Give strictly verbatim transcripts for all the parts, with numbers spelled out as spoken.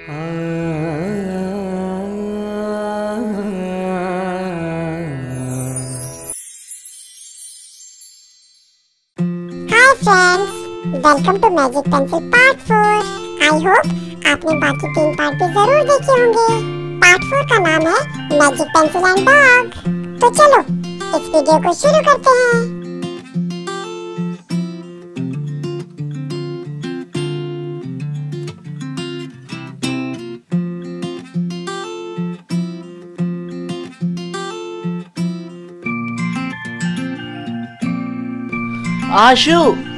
Friends, welcome to magic pencil part four. I hope आपने बाकी तीन पार्ट भी जरूर देखे होंगे। पार्ट फोर का नाम है मैजिक पेंसिल एंड डॉग। तो चलो इस वीडियो को शुरू करते हैं। आशु,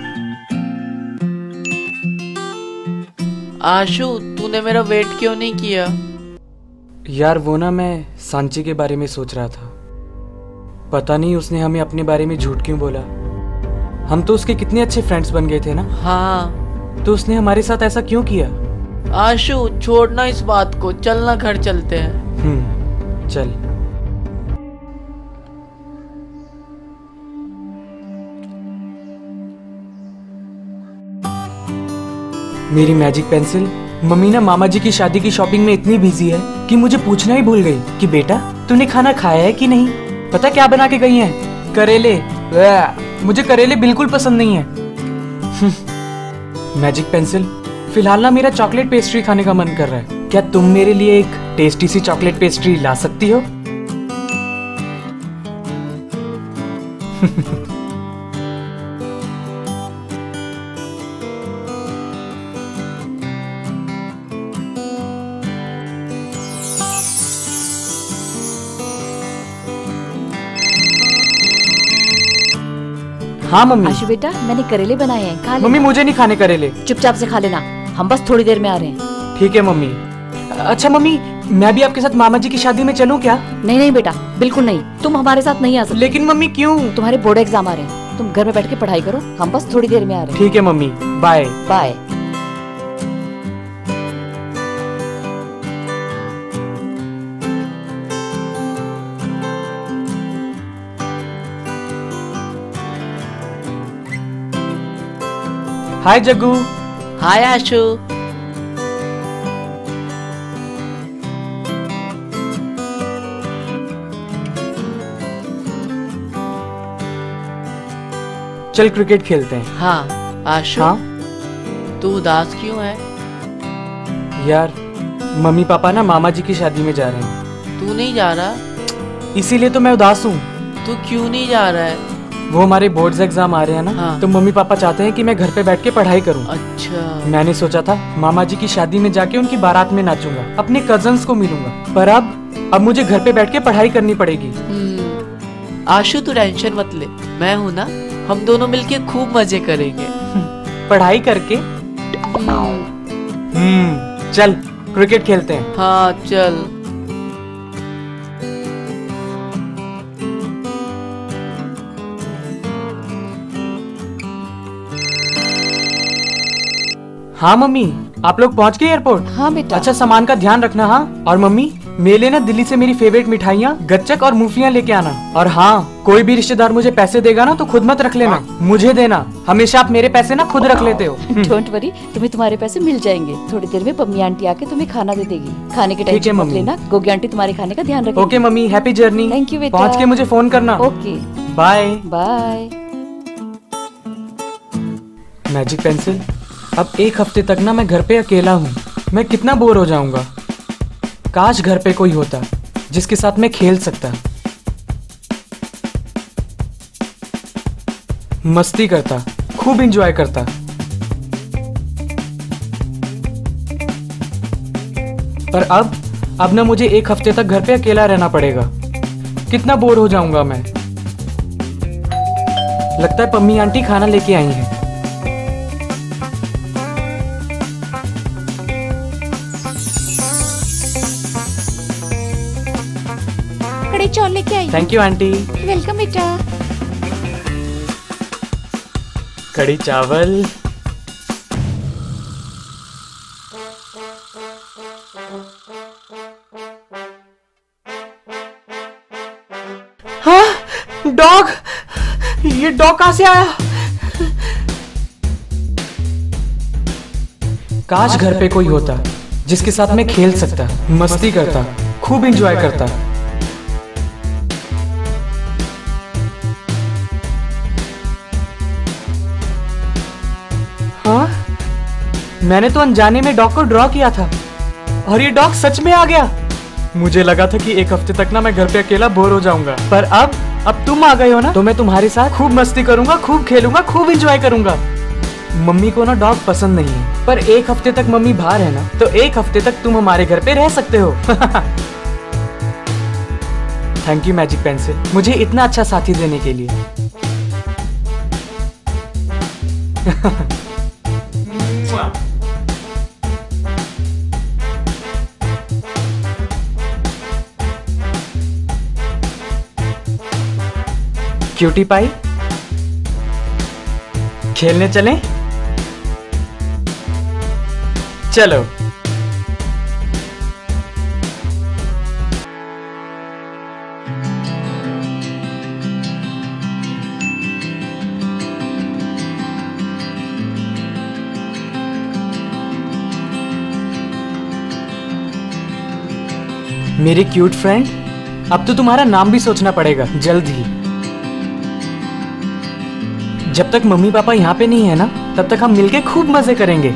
आशु तूने मेरा वेट क्यों नहीं किया? यार वो ना मैं सांची के बारे में सोच रहा था। पता नहीं उसने हमें अपने बारे में झूठ क्यों बोला। हम तो उसके कितने अच्छे फ्रेंड्स बन गए थे ना। हाँ, तो उसने हमारे साथ ऐसा क्यों किया? आशु छोड़ना इस बात को, चलना घर चलते हैं। हम्म चल। मेरी मैजिक पेंसिल, मम्मी ना मामा जी की शादी की शॉपिंग में इतनी बिजी है कि मुझे पूछना ही भूल गई कि बेटा तूने खाना खाया है कि नहीं। पता क्या बना के गई हैं? करेले। मुझे करेले बिल्कुल पसंद नहीं है। मैजिक पेंसिल, फिलहाल ना मेरा चॉकलेट पेस्ट्री खाने का मन कर रहा है। क्या तुम मेरे लिए एक टेस्टी सी चॉकलेट पेस्ट्री ला सकती हो? हाँ मम्मी। आशु बेटा, मैंने करेले बनाए हैं, खा लेना। मम्मी मुझे नहीं खाने करेले। चुपचाप से खा लेना, हम बस थोड़ी देर में आ रहे हैं। ठीक है मम्मी। अच्छा मम्मी, मैं भी आपके साथ मामा जी की शादी में चलूं क्या? नहीं नहीं बेटा, बिल्कुल नहीं, तुम हमारे साथ नहीं आ सकते। लेकिन मम्मी क्यों? तुम्हारे बोर्ड एग्जाम आ रहे हैं, तुम घर में बैठ के पढ़ाई करो, हम बस थोड़ी देर में आ रहे हैं। ठीक है mummy, bye bye. Hi Jaggu. Hi Ashu. चल क्रिकेट खेलते हैं। हाँ आशु। हाँ? तू उदास क्यों है? यार मम्मी पापा ना मामा जी की शादी में जा रहे हैं। तू नहीं जा रहा? इसीलिए तो मैं उदास हूँ। तू क्यों नहीं जा रहा है? वो हमारे बोर्ड्स एग्जाम आ रहे हैं ना। हाँ। तो मम्मी पापा चाहते हैं कि मैं घर पे बैठ के पढ़ाई करूं। अच्छा। मैंने सोचा था मामा जी की शादी में जाके उनकी बारात में नाचूंगा, अपने कजन्स को मिलूंगा। पर अब अब मुझे घर पे बैठ के पढ़ाई करनी पड़ेगी। आशु तू टेंशन मत ले, मैं हूँ ना, हम दोनों मिलके खूब मजे करेंगे। पढ़ाई करके। हम्म चल क्रिकेट खेलते हैं। हाँ चल। हाँ मम्मी, आप लोग पहुँच गए एयरपोर्ट? हाँ बेटा। अच्छा सामान का ध्यान रखना। हाँ, और मम्मी मेरे लिए ना दिल्ली से मेरी फेवरेट मिठाइयाँ, गच्चक और मूंगफलियाँ लेके आना। और हाँ, कोई भी रिश्तेदार मुझे पैसे देगा ना तो खुद मत रख लेना, मुझे देना। हमेशा आप मेरे पैसे ना खुद रख लेते हो। डोंट वरी, तुम्हें तुम्हारे पैसे मिल जाएंगे। थोड़ी देर में पम्मी आंटी आके तुम्हें खाना दे देगी। खाने के टेंशन मत लेना, गोगी आंटी तुम्हारे खाने का ध्यान रखेगी। Okay mummy, happy journey. Thank you बेटा। पहुँच के मुझे फोन करना। Okay bye bye. Magic pencil, अब एक हफ्ते तक ना मैं घर पे अकेला हूँ। मैं कितना बोर हो जाऊंगा। काश घर पे कोई होता जिसके साथ मैं खेल सकता, मस्ती करता, खूब एंजॉय करता। पर अब अब ना मुझे एक हफ्ते तक घर पे अकेला रहना पड़ेगा। कितना बोर हो जाऊंगा मैं। लगता है पम्मी आंटी खाना लेके आई हैं। कड़ी चावल लेके आई। Thank you aunty. वेलकम बेटा। कड़ी चावल। हाँ, डॉग। ये डॉग कहाँ से आया? काश घर पे कोई होता जिसके साथ मैं खेल सकता, मस्ती करता, खूब एंजॉय करता। हाँ, मैंने तो अनजाने में डॉग को ड्रॉ किया था और ये डॉग सच में आ गया। मुझे लगा था कि एक हफ्ते तक ना मैं घर पे अकेला बोर हो जाऊंगा, पर अब अब तुम आ गए हो ना, तो मैं तुम्हारे साथ खूब मस्ती करूंगा, खूब खेलूंगा, खूब एंजॉय करूंगा। मम्मी को ना डॉग पसंद नहीं है, पर एक हफ्ते तक मम्मी बाहर है ना, तो एक हफ्ते तक तुम हमारे घर पे रह सकते हो। थैंक यू मैजिक पेंसिल, मुझे इतना अच्छा साथी देने के लिए। क्यूटी पाई, खेलने चलें? चलो। मेरे क्यूट फ्रेंड, अब तो तुम्हारा नाम भी सोचना पड़ेगा जल्द ही। जब तक मम्मी पापा यहाँ पे नहीं है ना, तब तक हम मिलके खूब मजे करेंगे,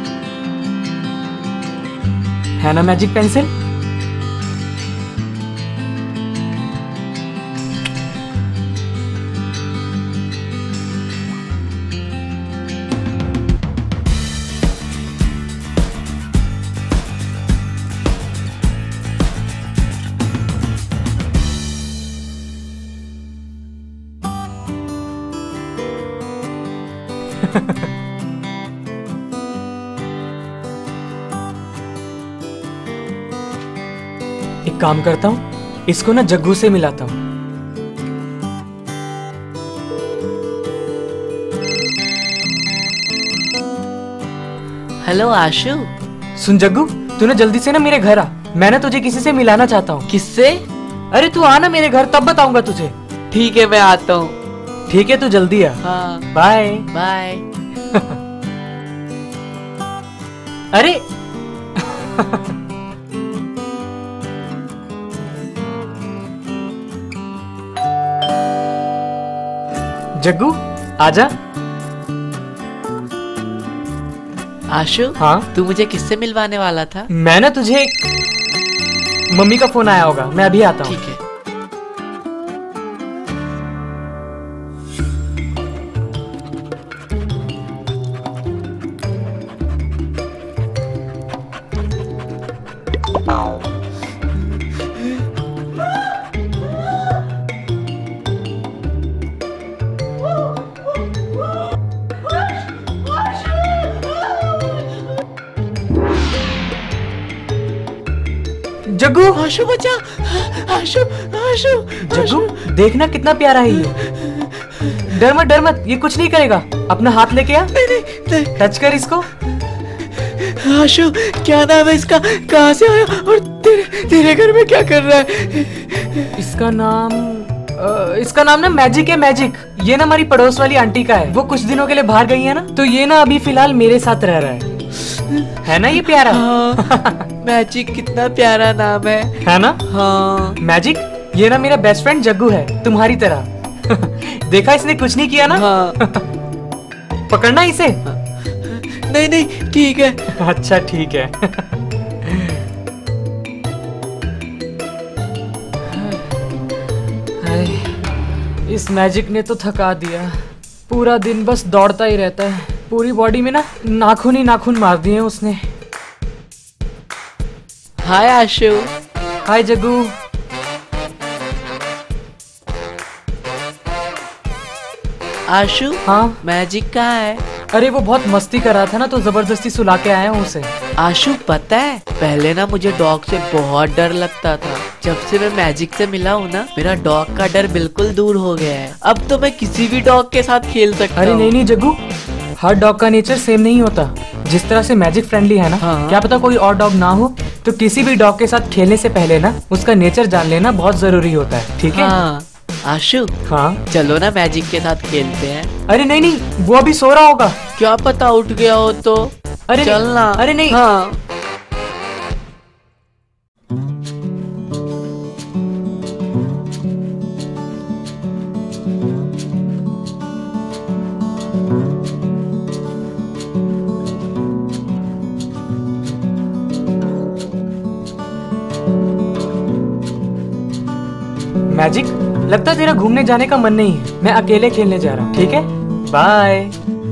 है ना मैजिक पेंसिल? एक काम करता हूँ, इसको ना जग्गू से मिलाता हूँ। हेलो आशु। सुन जग्गू, तू ना जल्दी से ना मेरे घर आ, मैं ना तुझे किसी से मिलाना चाहता हूँ। किससे? अरे तू आ ना मेरे घर, तब बताऊंगा तुझे। ठीक है, मैं आता हूँ। ठीक है, तू जल्दी आ। हाँ, बाय बाय। अरे जग्गू आजा। आशु, हाँ? तू मुझे किससे मिलवाने वाला था? मैं ना तुझे, मम्मी का फोन आया होगा, मैं अभी आता हूँ। ठीक है। जग्गू, आशु बचा। आशु, आशु, जग्गू देखना कितना प्यारा है ये। डर मत, डर मत, ये कुछ नहीं करेगा। अपना हाथ लेके आ, नहीं, नहीं, नहीं। टच कर इसको। आशु, क्या नाम है इसका? कहाँ से आया और तेरे तेरे घर में क्या कर रहा है? इसका नाम आ, इसका नाम ना मैजिक है, मैजिक। ये ना हमारी पड़ोस वाली आंटी का है, वो कुछ दिनों के लिए बाहर गई है ना, तो ये ना अभी फिलहाल मेरे साथ रह रहा है। है ना ये प्यारा? हाँ, मैजिक कितना प्यारा नाम है, है ना? हाँ। मैजिक, ये ना मेरा बेस्ट फ्रेंड जग्गू है, तुम्हारी तरह। देखा, इसने कुछ नहीं किया ना? हाँ। पकड़ना इसे। नहीं नहीं, ठीक है। अच्छा ठीक है। इस मैजिक ने तो थका दिया, पूरा दिन बस दौड़ता ही रहता है, पूरी बॉडी में ना नाखून ही नाखून मार दिए उसने। हाय आशु। हाय जग्गू। आशु, हाँ? मैजिक कहाँ है? अरे वो बहुत मस्ती कर रहा था ना, तो जबरदस्ती सुला के आया हूँ उसे। आशु, पता है पहले ना मुझे डॉग से बहुत डर लगता था, जब से मैं मैजिक से मिला हूँ ना, मेरा डॉग का डर बिल्कुल दूर हो गया है। अब तो मैं किसी भी डॉग के साथ खेल सकता हूँ। अरे नहीं नहीं जग्गू, हर डॉग का नेचर सेम नहीं होता। जिस तरह से मैजिक फ्रेंडली है ना, हाँ। क्या पता कोई और डॉग ना हो, तो किसी भी डॉग के साथ खेलने से पहले ना उसका नेचर जान लेना बहुत जरूरी होता है, ठीक है? हाँ। आशु, हाँ? चलो ना मैजिक के साथ खेलते हैं। अरे नहीं नहीं, वो अभी सो रहा होगा। क्या पता उठ गया हो तो। अरे चलना। अरे नहीं। हाँ। मैजिक, लगता है तेरा घूमने जाने का मन नहीं है। मैं अकेले खेलने जा रहा हूँ, ठीक है? बाय।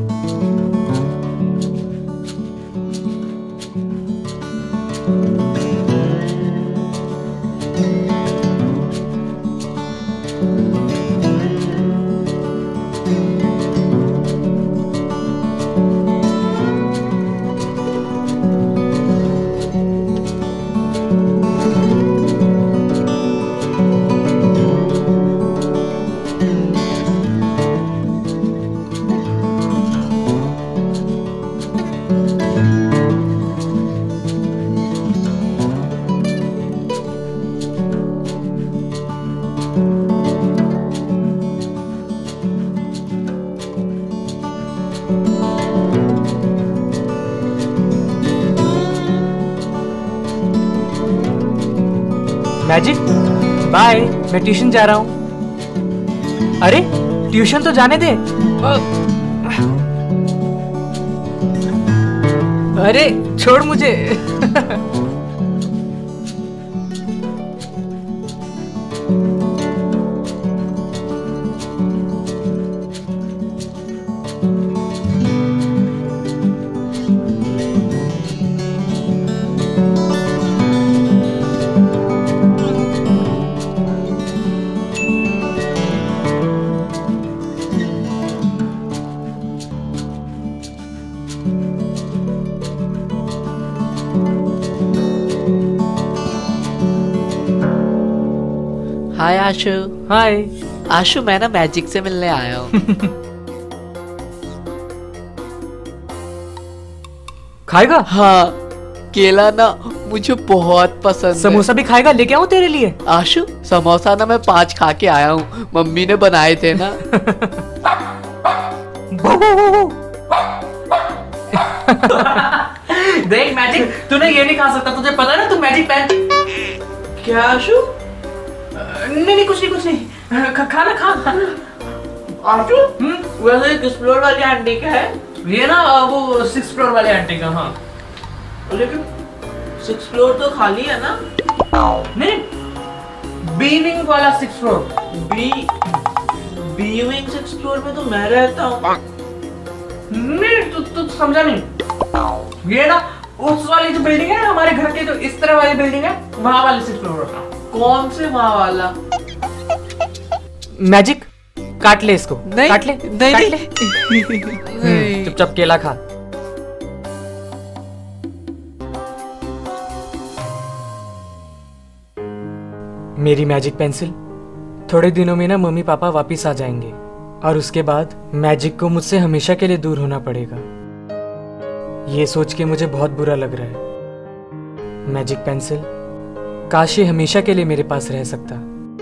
Magic, bye. मैं ट्यूशन जा रहा हूँ। अरे ट्यूशन तो जाने दे। अरे छोड़ मुझे। हाय आशु। हाय आशु, मैं ना मैजिक से मिलने आया हूँ। खाएगा? हाँ, केला ना मुझे बहुत पसंद है। समोसा भी खाएगा? लेके आऊं तेरे लिए? आशु, समोसा ना मैं पांच खा के आया हूँ, मम्मी ने बनाए थे ना। देख मैजिक, तूने ये नहीं खा सकता, तुझे पता है ना, तू मैजिक पैन। क्या आशु? नहीं नहीं कुछ नहीं कुछ नहीं, खा खा ना खा। आशु, वैसे किस फ्लोर वाली आंटी का है? ये ना वो सिक्स फ्लोर वाले आंटी का। हाँ लेकिन सिक्स फ्लोर तो खाली है ना? नहीं, बी विंग वाला six floor. B B wing six floor में तो मैं रहता हूँ। नहीं तू तू समझा नहीं। ये ना उस वाली जो बिल्डिंग है ना, हमारे घर के जो इस तरह वाली बिल्डिंग है, वहां वाले सिक्स फ्लोर का। कौन से वहां वाला? मैजिक, काट ले इसको। नहीं, काट ले, नहीं, काट नहीं, ले। नहीं। चुपचाप केला खा। मेरी मैजिक पेंसिल, थोड़े दिनों में ना मम्मी पापा वापिस आ जाएंगे और उसके बाद मैजिक को मुझसे हमेशा के लिए दूर होना पड़ेगा। ये सोच के मुझे बहुत बुरा लग रहा है। मैजिक पेंसिल, काश ये हमेशा के लिए मेरे पास रह सकता।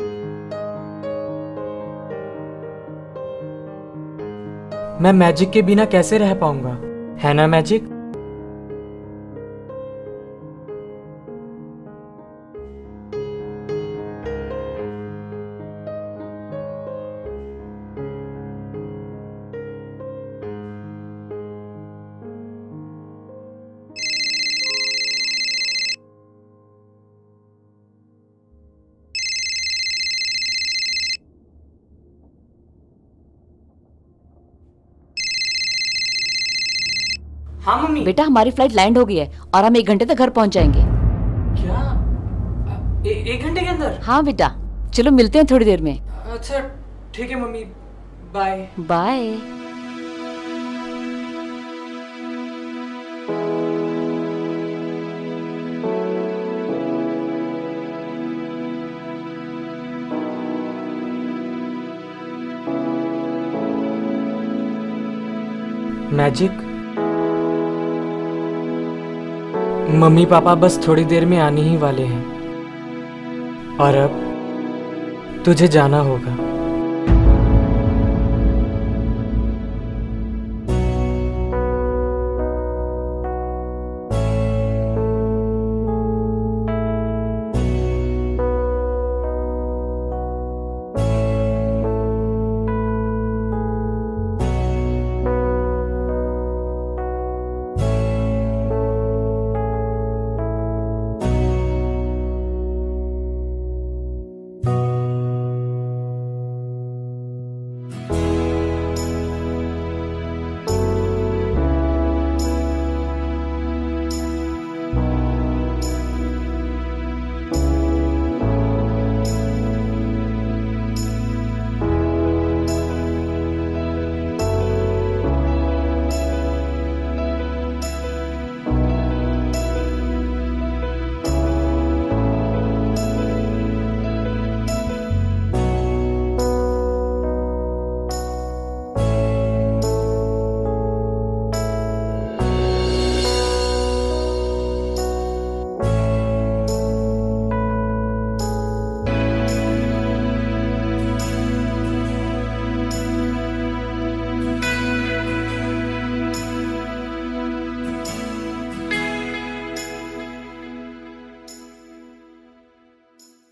मैं मैजिक के बिना कैसे रह पाऊंगा, है ना मैजिक? हाँ मम्मी। बेटा, हमारी फ्लाइट लैंड हो गई है और हम एक घंटे तक घर पहुंच जाएंगे। क्या? ए, एक घंटे के अंदर? हाँ बेटा, चलो मिलते हैं थोड़ी देर में। अच्छा ठीक है mummy, bye. Bye. Magic, mummy पापा बस थोड़ी देर में आने ही वाले हैं और अब तुझे जाना होगा।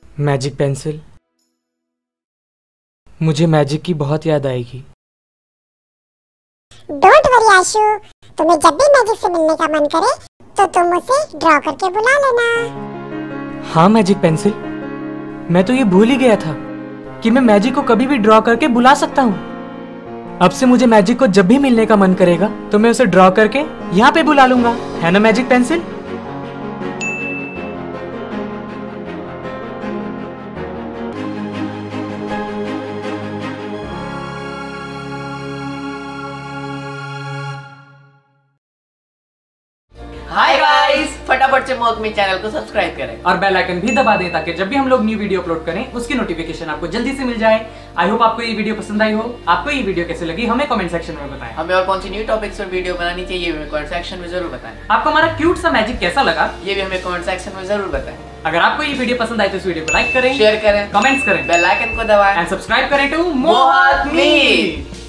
मैजिक पेंसिल, मुझे मैजिक की बहुत याद आएगी। डोंट वरी आशु, तुम्हें जब भी मैजिक से मिलने का मन करे तो तुम उसे ड्रॉ करके बुला लेना। हाँ मैजिक पेंसिल, मैं तो ये भूल ही गया था कि मैं मैजिक को कभी भी ड्रॉ करके बुला सकता हूँ। अब से मुझे मैजिक को जब भी मिलने का मन करेगा तो मैं उसे ड्रॉ करके यहाँ पे बुला लूंगा, है ना मैजिक पेंसिल? हाय गाइस, फटाफट से मोहकमी चैनल को सब्सक्राइब करें और बेल आइकन भी दबा दें ताकि जब भी हम लोग न्यू वीडियो अपलोड करें उसकी नोटिफिकेशन आपको जल्दी से मिल जाए। आई होप आपको ये वीडियो पसंद आई हो। आपको ये वीडियो कैसे लगी हमें कमेंट सेक्शन में बताएं। हमें और कौन सी न्यू टॉपिक्स पर वीडियो बनानी चाहिए हमें कमेंट सेक्शन में जरूर बताएं। आपको हमारा क्यूट सा मैजिक कैसा लगा ये भी हमें कमेंट सेक्शन में जरूर बताएं। अगर आपको ये वीडियो पसंद आए तो इस वीडियो को लाइक करें, शेयर करें, कमेंट्स करें, बेल आइकन को दबाएं एंड सब्सक्राइब करें टू मोहकमी।